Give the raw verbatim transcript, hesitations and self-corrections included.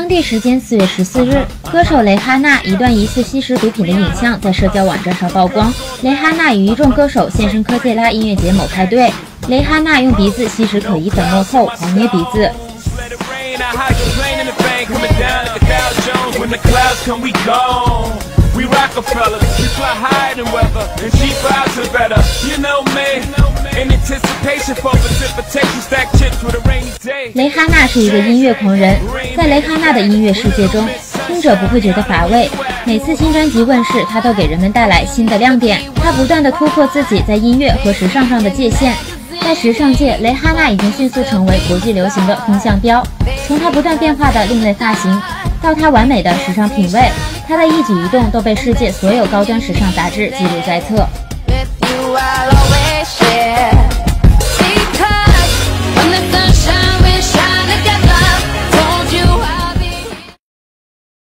地时间四月十四日，歌手蕾哈娜一段疑似吸食毒品的影像在社交网站上曝光。蕾哈娜与一众歌手现身科切拉音乐节某派对，蕾哈娜用鼻子吸食可疑粉末后狂捏鼻子。We Rockefeller, she fly higher than weather, and she flies it better. You know me, in anticipation for precipitation, stack chips with a rainy day. 蕾哈娜是一个音乐狂人，在蕾哈娜的音乐世界中，听者不会觉得乏味。每次新专辑问世，她都给人们带来新的亮点。她不断地突破自己在音乐和时尚上的界限。在时尚界，蕾哈娜已经迅速成为国际流行的风向标。从她不断变化的另类发型，到她完美的时尚品味。她的一举一动都被世界所有高端时尚杂志记录在册。